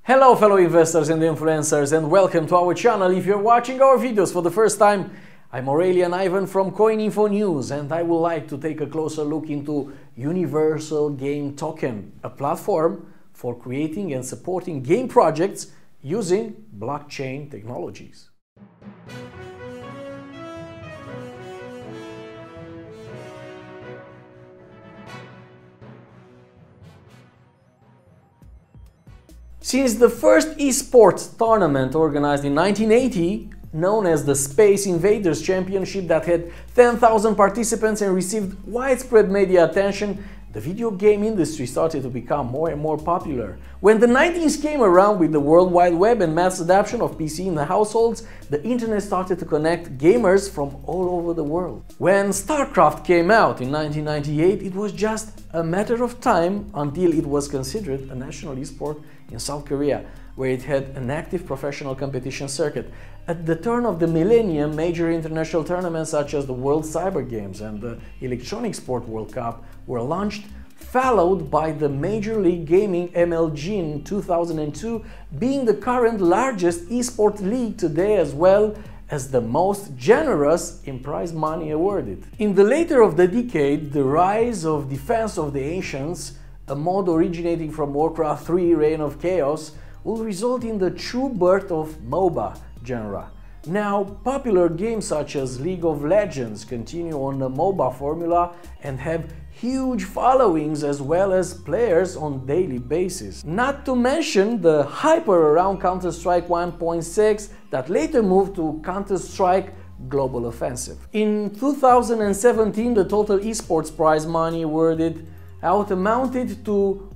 Hello fellow investors and influencers, and welcome to our channel. If you're watching our videos for the first time, I'm Aurelian Ivan from CoinInfo News, and I would like to take a closer look into Universal Game Token, a platform for creating and supporting game projects using blockchain technologies. Since the first esports tournament organized in 1980, known as the Space Invaders Championship, that had 10,000 participants and received widespread media attention, the video game industry started to become more and more popular. When the 90s came around with the World Wide Web and mass adoption of PC in the households, the internet started to connect gamers from all over the world. When StarCraft came out in 1998, it was just a matter of time until it was considered a national esport in South Korea, where it had an active professional competition circuit. At the turn of the millennium, major international tournaments such as the World Cyber Games and the Electronic Sport World Cup were launched, followed by the Major League Gaming MLG in 2002, being the current largest esport league today, as well as the most generous in prize money awarded. In the later of the decade, the rise of Defense of the Ancients, a mod originating from Warcraft 3 Reign of Chaos, will result in the true birth of MOBA genre. Now, popular games such as League of Legends continue on the MOBA formula and have huge followings as well as players on daily basis. Not to mention the hype around Counter-Strike 1.6 that later moved to Counter-Strike Global Offensive. In 2017, the total esports prize money awarded out amounted to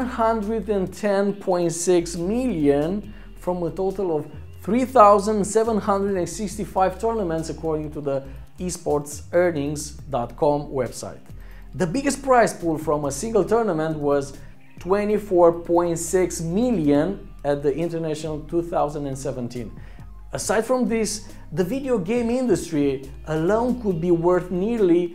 110.6 million from a total of 3,765 tournaments, according to the esportsearnings.com website. The biggest prize pool from a single tournament was 24.6 million at the International 2017. Aside from this, the video game industry alone could be worth nearly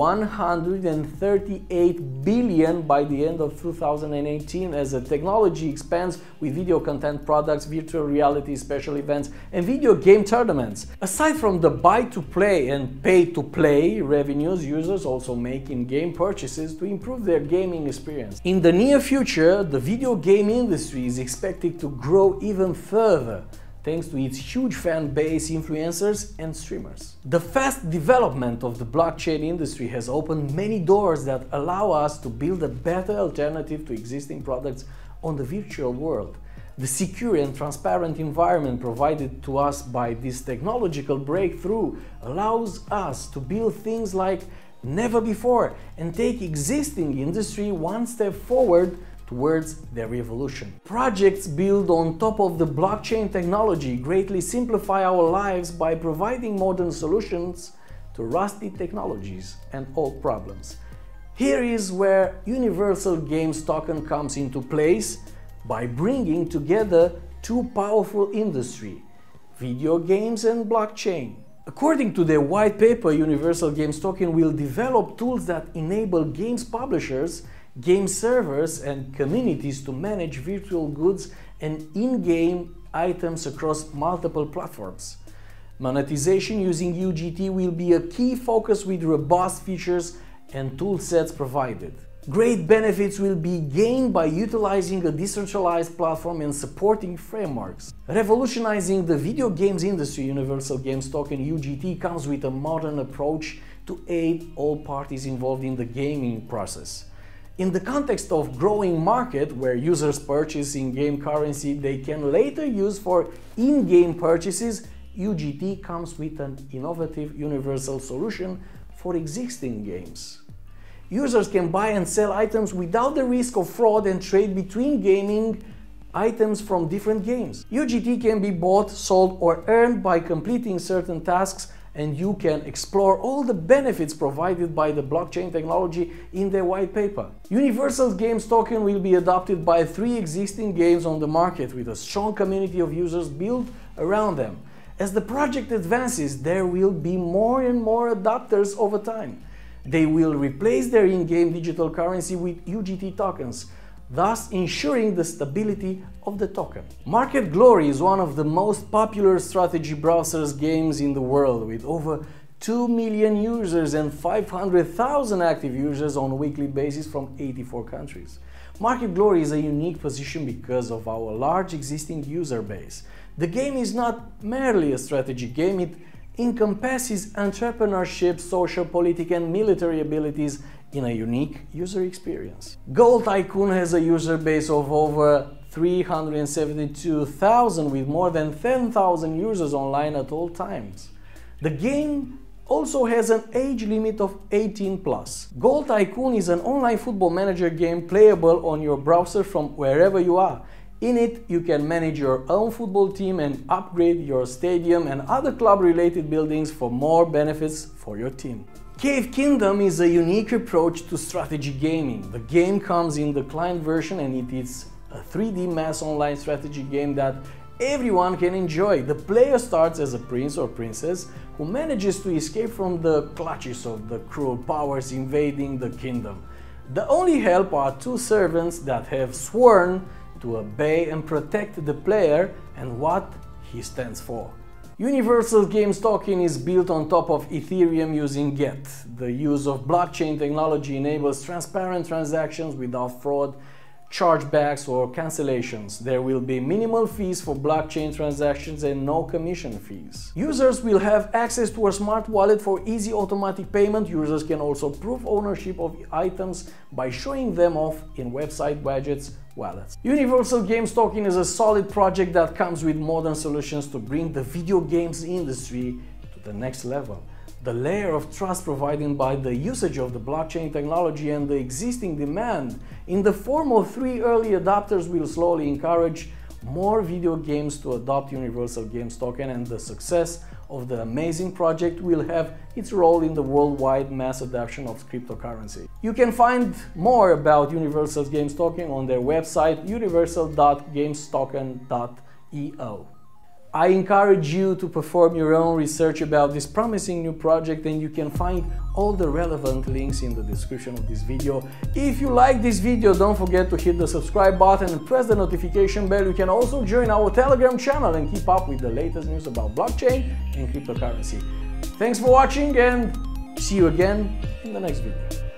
138 billion by the end of 2018 as the technology expands with video content products, virtual reality, special events, and video game tournaments. Aside from the buy-to-play and pay-to-play revenues, users also make in-game purchases to improve their gaming experience. In the near future, the video game industry is expected to grow even further, thanks to its huge fan base, influencers and streamers. The fast development of the blockchain industry has opened many doors that allow us to build a better alternative to existing products on the virtual world. The secure and transparent environment provided to us by this technological breakthrough allows us to build things like never before and take existing industry one step forward towards their evolution. Projects built on top of the blockchain technology greatly simplify our lives by providing modern solutions to rusty technologies and old problems. Here is where Universal Games Token comes into place by bringing together two powerful industries, video games and blockchain. According to their white paper, Universal Games Token will develop tools that enable games publishers, game servers and communities to manage virtual goods and in-game items across multiple platforms. Monetization using UGT will be a key focus with robust features and tool sets provided. Great benefits will be gained by utilizing a decentralized platform and supporting frameworks. Revolutionizing the video games industry, Universal Games Token UGT comes with a modern approach to aid all parties involved in the gaming process. In the context of growing market where users purchase in-game currency they can later use for in-game purchases, UGT comes with an innovative universal solution for existing games. Users can buy and sell items without the risk of fraud and trade between gaming items from different games. UGT can be bought, sold or earned by completing certain tasks, and you can explore all the benefits provided by the blockchain technology in their white paper. Universal Games Token will be adopted by 3 existing games on the market with a strong community of users built around them. As the project advances, there will be more and more adopters over time. They will replace their in-game digital currency with UGT tokens, thus ensuring the stability of the token. Market Glory is one of the most popular strategy browsers games in the world, with over 2 million users and 500,000 active users on a weekly basis from 84 countries. Market Glory is a unique position because of our large existing user base. The game is not merely a strategy game, it encompasses entrepreneurship, social, political and military abilities in a unique user experience. Gold Tycoon has a user base of over 372,000 with more than 10,000 users online at all times. The game also has an age limit of 18+. Goal Tycoon is an online football manager game playable on your browser from wherever you are. In it, you can manage your own football team and upgrade your stadium and other club-related buildings for more benefits for your team. Cave Kingdom is a unique approach to strategy gaming. The game comes in the client version and it is a 3D mass online strategy game that everyone can enjoy. The player starts as a prince or princess who manages to escape from the clutches of the cruel powers invading the kingdom. The only help are two servants that have sworn to obey and protect the player and what he stands for. Universal Games Token is built on top of Ethereum using GET. The use of blockchain technology enables transparent transactions without fraud, chargebacks or cancellations. There will be minimal fees for blockchain transactions and no commission fees. Users will have access to a smart wallet for easy automatic payment. Users can also prove ownership of items by showing them off in website widgets wallets. Universal Games Token is a solid project that comes with modern solutions to bring the video games industry to the next level. The layer of trust provided by the usage of the blockchain technology and the existing demand in the form of 3 early adopters will slowly encourage more video games to adopt Universal Games Token, and the success of the amazing project will have its role in the worldwide mass adoption of cryptocurrency. You can find more about Universal Games Token on their website universal.gamestoken.io. I encourage you to perform your own research about this promising new project, and you can find all the relevant links in the description of this video. If you like this video, don't forget to hit the subscribe button and press the notification bell. You can also join our Telegram channel and keep up with the latest news about blockchain and cryptocurrency. Thanks for watching and see you again in the next video.